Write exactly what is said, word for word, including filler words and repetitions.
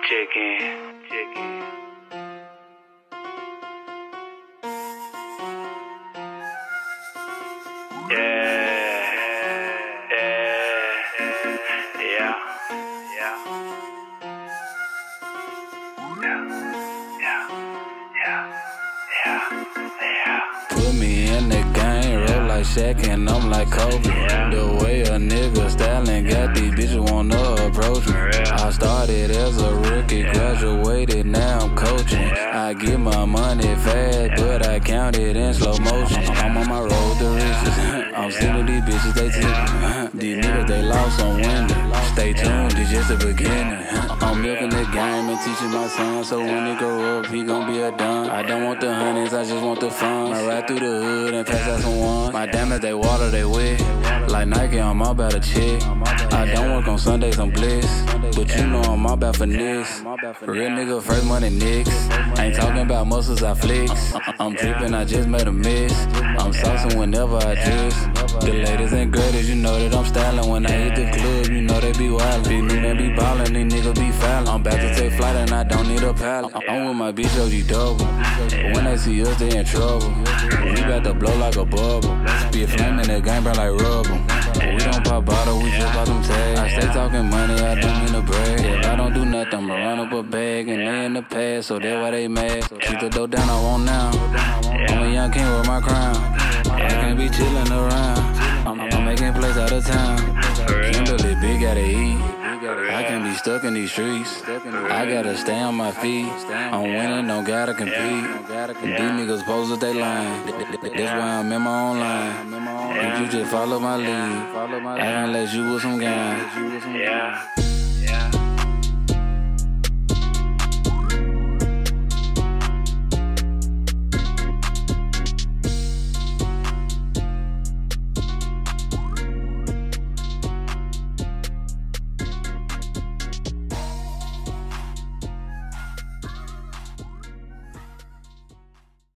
Check in, check in. Yeah, yeah, yeah, yeah, yeah, yeah, yeah, yeah. Put me in the game, roll like Shaq and I'm like Kobe. Yeah. The way a nigga styling got these bitches wanna approach me. I started as a rookie, graduated, now I'm coaching. I get my money fast, but I count it in slow motion. I'm on my road to riches. I'm seeing these bitches, they tipping. These niggas, they lost on winning. Stay tuned, it's just the beginning. I'm milking the game and teaching my son, so when he grow up, he gon' be a done. I don't want the honeys, I just want the fun. I ride through the hood and pass out some ones. My diamonds, they water, they wet. Like Nike, I'm all about a check. I don't work on Sundays, I'm blessed. But you know I'm all about finesse. Real nigga, first money nicks. Ain't talking about muscles, I flex. I'm tripping, I just made a mess. I'm saucing whenever I dress. The latest and greatest, you know that I'm styling. When I hit the club, you know they be wildin'. These niggas be ballin', these niggas be foulin'. I'm about to take flight and I don't need a pilot. I'm with my bitch O G double. But when they see us, they in trouble. We bout to blow like a bubble. Be a flame in the game, burn like rubber. But we don't pop bottles, we just pop them tags. I stay talking money, I don't mean to brag. If I don't do nothing, I'ma run up a bag. And they in the past, so that's why they mad. Keep the dough down, I want now. I'm a young king with my crown. I can't be chillin' around. I'm, I'm making plays out of town. Kimberly, big, gotta eat. I can't be stuck in these streets. I gotta stay on my feet. I'm winning, don't gotta compete. These niggas pose that they lying. That's why I'm in my own line. You just follow my lead. I can let you with some game. Yeah, yeah.